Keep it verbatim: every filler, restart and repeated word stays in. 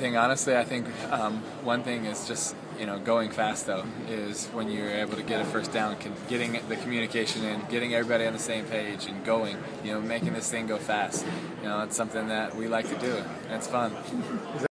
everything, honestly. I think um, one thing is just, you know, going fast, though, is when you're able to get a first down, can, getting the communication in, getting everybody on the same page and going, you know, making this thing go fast. You know, it's something that we like to do, and it's fun.